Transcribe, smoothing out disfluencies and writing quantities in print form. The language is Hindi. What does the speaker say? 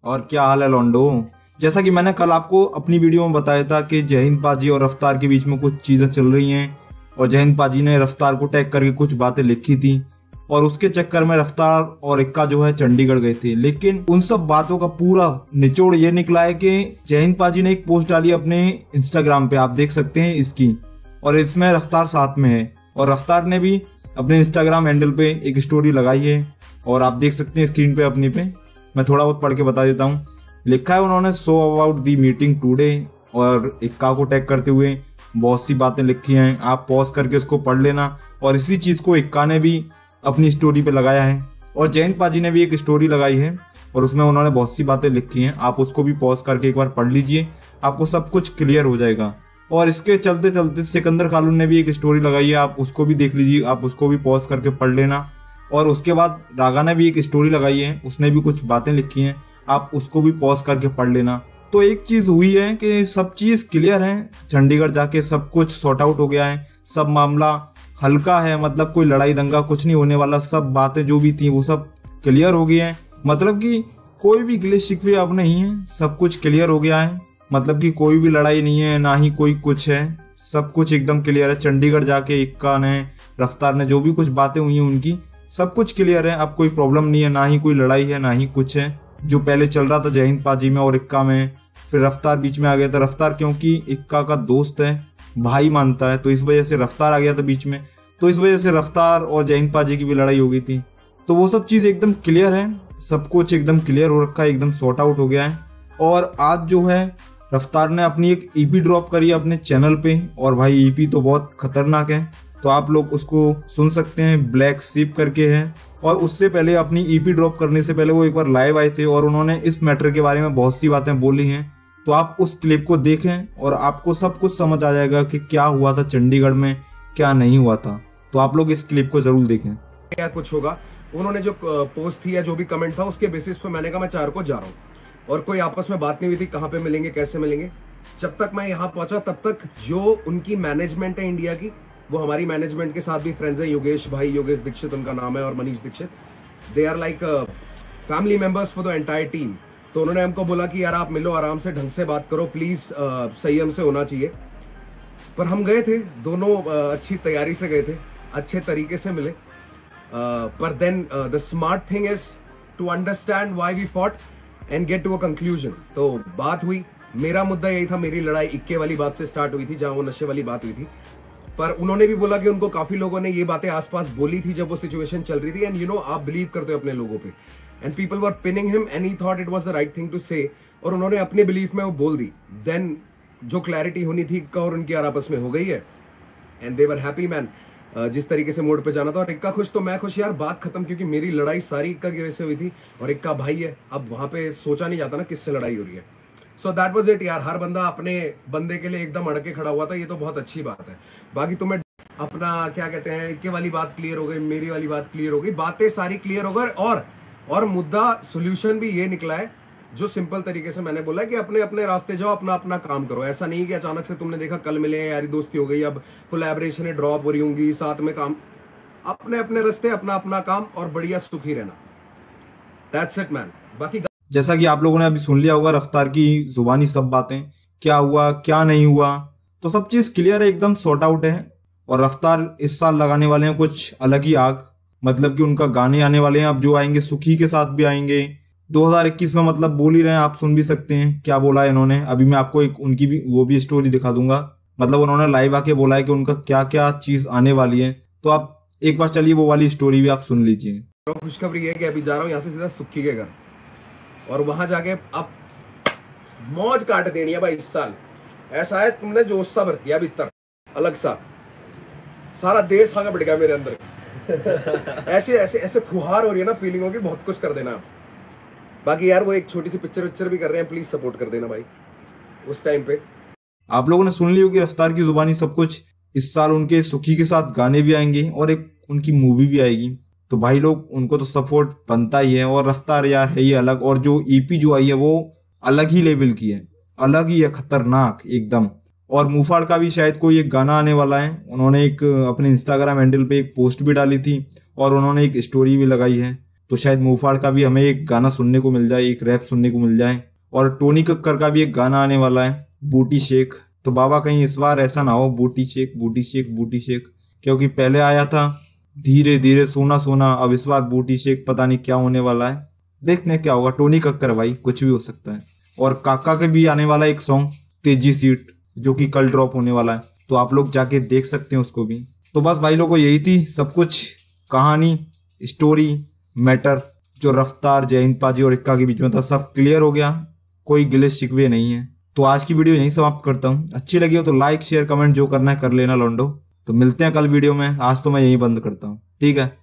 और क्या हाल है लॉन्डो। जैसा कि मैंने कल आपको अपनी वीडियो में बताया था कि जय हिंद पाजी और रफ्तार के बीच में कुछ चीज़ें चल रही हैं और जय हिंद पाजी ने रफ्तार को टैग करके कुछ बातें लिखी थी और उसके चक्कर में रफ्तार और इक्का जो है चंडीगढ़ गए थे। लेकिन उन सब बातों का पूरा निचोड़ ये निकला है कि जय हिंद पाजी ने एक पोस्ट डाली अपने इंस्टाग्राम पे, आप देख सकते हैं इसकी, और इसमें रफ्तार साथ में है और रफ्तार ने भी अपने इंस्टाग्राम हैंडल पे एक स्टोरी लगाई है और आप देख सकते हैं स्क्रीन पे अपनी पे। मैं थोड़ा बहुत पढ़ के बता देता हूँ। लिखा है उन्होंने, so about the meeting today, और इक्का को टैग करते हुए बहुत सी बातें लिखी हैं, आप पॉज करके उसको पढ़ लेना। और इसी चीज़ को इक्का ने भी अपनी स्टोरी पे लगाया है और जय हिंद पाजी ने भी एक स्टोरी लगाई है और उसमें उन्होंने बहुत सी बातें लिखी हैं, आप उसको भी पॉज करके एक बार पढ़ लीजिए, आपको सब कुछ क्लियर हो जाएगा। और इसके चलते चलते सिकंदर खालून ने भी एक स्टोरी लगाई है, आप उसको भी देख लीजिए, आप उसको भी पॉज करके पढ़ लेना। और उसके बाद रागा ने भी एक स्टोरी लगाई है, उसने भी कुछ बातें लिखी हैं, आप उसको भी पॉज करके पढ़ लेना। तो एक चीज़ हुई है कि सब चीज़ क्लियर है, चंडीगढ़ जाके सब कुछ सॉर्ट आउट हो गया है, सब मामला हल्का है, मतलब कोई लड़ाई दंगा कुछ नहीं होने वाला, सब बातें जो भी थी वो सब क्लियर हो गई हैं। मतलब कि कोई भी गिले शिकवे अब नहीं है, सब कुछ क्लियर हो गया है, मतलब कि कोई भी लड़ाई नहीं है, ना ही कोई कुछ है, सब कुछ एकदम क्लियर है। चंडीगढ़ जाके इक्का ने, रफ्तार ने जो भी कुछ बातें हुई हैं उनकी सब कुछ क्लियर है, अब कोई प्रॉब्लम नहीं है, ना ही कोई लड़ाई है, ना ही कुछ है। जो पहले चल रहा था जय हिंद पाजी में और इक्का में, फिर रफ्तार बीच में आ गया था। रफ्तार क्योंकि इक्का का दोस्त है, भाई मानता है, तो इस वजह से रफ्तार आ गया था बीच में, तो इस वजह से रफ्तार और जय हिंद पाजी की भी लड़ाई हो गई थी। तो वो सब चीज़ एकदम क्लियर है, सब कुछ एकदम क्लियर हो रखा है, एकदम सॉर्ट आउट हो गया है। और आज जो है रफ्तार ने अपनी एक ईपी ड्रॉप करी है अपने चैनल पे, और भाई ईपी तो बहुत खतरनाक है, तो आप लोग उसको सुन सकते हैं, ब्लैक शिप करके है। और उससे पहले अपनी ईपी ड्रॉप करने से पहले वो एक बार लाइव आए थे और उन्होंने इस मैटर के बारे में बहुत सी बातें बोली हैं, तो आप उस क्लिप को देखें और आपको सब कुछ समझ आ जाएगा कि क्या हुआ था चंडीगढ़ में, क्या नहीं हुआ था। तो आप लोग इस क्लिप को जरूर देखें। क्या कुछ होगा, उन्होंने जो पोस्ट थी या जो भी कमेंट था उसके बेसिस पे मैंने कहा मैं 4 को जा रहा हूँ, और कोई आपस में बात नहीं हुई थी कहाँ पे मिलेंगे कैसे मिलेंगे। जब तक मैं यहाँ पहुंचा तब तक जो उनकी मैनेजमेंट है इंडिया की, वो हमारी मैनेजमेंट के साथ भी फ्रेंड्स है। योगेश भाई, योगेश दीक्षित उनका नाम है, और Manish Dixit, they are like family members for the entire team. तो उन्होंने हमको बोला कि यार आप मिलो, आराम से ढंग से बात करो, प्लीज संयम से होना चाहिए। पर हम गए थे दोनों, अच्छी तैयारी से गए थे, अच्छे तरीके से मिले। पर then the smart thing is to understand why we fought and get to a conclusion. तो बात हुई, मेरा मुद्दा यही था, मेरी लड़ाई इक्के वाली बात से स्टार्ट हुई थी, जहां वो नशे वाली बात हुई थी। पर उन्होंने भी बोला कि उनको काफी लोगों ने ये बातें आसपास बोली थी जब वो सिचुएशन चल रही थी, एंड यू नो आप बिलीव करते हो अपने लोगों पे, and people were pinning him and he thought it was the right thing to say, और उन्होंने अपने बिलीफ में वो बोल दी। देन जो क्लैरिटी होनी थी इक्का और उनकी आपस में हो गई है, and they were happy man. जिस तरीके से मोड पे जाना था, और इक्का खुश तो मैं खुश यार, बात खत्म, क्योंकि मेरी लड़ाई सारी इक्का की वजह से हुई थी और इक्का भाई है, अब वहां पे सोचा नहीं जाता ना किससे लड़ाई हो रही है। सो दैट वाज इट यार, हर बंदा अपने बंदे के लिए एकदम अड़के खड़ा हुआ था, ये तो बहुत अच्छी बात है। बाकी तुम्हें अपना क्या कहते हैं, इक्के वाली बात क्लियर हो गई, मेरी वाली बात क्लियर हो गई, बातें सारी क्लियर हो गई, और मुद्दा सोल्यूशन भी ये निकला है जो सिंपल तरीके से मैंने बोला कि अपने अपने रास्ते जाओ, अपना अपना काम करो। ऐसा नहीं कि अचानक से तुमने देखा कल मिले यारी दोस्ती हो गई, अब कोलैबोरेशन है ड्रॉप हो रही होंगी, साथ में काम, अपने अपने रास्ते, अपना अपना काम, और बढ़िया सुखी रहना। That's it man. बाकी जैसा कि आप लोगों ने अभी सुन लिया होगा रफ्तार की जुबानी सब बातें, क्या हुआ क्या नहीं हुआ, तो सब चीज क्लियर है, एकदम सॉर्ट आउट है। और रफ्तार इस साल लगाने वाले हैं कुछ अलग ही आग, मतलब कि उनका गाने आने वाले हैं, अब जो आएंगे सुखी के साथ भी आएंगे 2021 में, मतलब बोल ही रहे हैं, आप सुन भी सकते हैं क्या बोला है इन्होंने। अभी मैं आपको एक उनकी भी वो भी स्टोरी दिखा दूंगा, मतलब उन्होंने लाइव आके बोला है कि उनका क्या क्या चीज आने वाली है। तो आप एक बार चलिए वो वाली स्टोरी भी आप सुन लीजिए। खुशखबरी है कि अभी जा रहा हूँ यहाँ से सीधा सुक्की के घर, और वहां जाके अब मौज काट देनी है भाई इस साल। ऐसा है तुमने जोश सा भर दिया भीतर, अलग सा, सारा देश आगे बढ़ गया मेरे अंदर। ऐसे ऐसे ऐसे फुहार हो रही है ना, फीलिंग होगी बहुत कुछ कर देना। बाकी यार वो एक छोटी सी पिक्चर भी कर रहे हैं, प्लीज सपोर्ट कर देना भाई उस टाइम पे। आप लोगों ने सुन ली होगी रफ्तार की जुबानी सब कुछ। इस साल उनके सुखी के साथ गाने भी आएंगे और एक उनकी मूवी भी आएगी, तो भाई लोग उनको तो सपोर्ट बनता ही है। और रफ्तार यार है ही अलग, और जो ईपी जो आई है वो अलग ही लेवल की है, अलग ही है, खतरनाक एकदम। और मुफाड़ का भी शायद कोई एक गाना आने वाला है, उन्होंने एक अपने इंस्टाग्राम हैंडल पे एक पोस्ट भी डाली थी और उन्होंने एक स्टोरी भी लगाई है। तो शायद मुंहफाड़ का भी हमें एक गाना सुनने को मिल जाए, एक रैप सुनने को मिल जाए। और टोनी कक्कर का भी एक गाना आने वाला है, बूटी शेक। तो बाबा कहीं इस बार ऐसा ना हो बूटी शेक बूटी शेक बूटी शेक, क्योंकि पहले आया था धीरे धीरे सोना सोना, अब इस बार बूटी शेक, पता नहीं क्या होने वाला है। देखते हैं क्या होगा। टोनी कक्कर भाई, कुछ भी हो सकता है। और काका के भी आने वाला एक सॉन्ग तेजी सीट, जो कि कल ड्रॉप होने वाला है, तो आप लोग जाके देख सकते हैं उसको भी। तो बस भाई लोगों, यही थी सब कुछ, कहानी, स्टोरी, मैटर, जो रफ्तार, जय हिंद पाजी और इक्का के बीच में था, सब क्लियर हो गया, कोई गिले शिकवे नहीं है। तो आज की वीडियो यहीं समाप्त करता हूँ। अच्छी लगी हो तो लाइक शेयर कमेंट जो करना है कर लेना लौंडो। तो मिलते हैं कल वीडियो में, आज तो मैं यहीं बंद करता हूँ, ठीक है।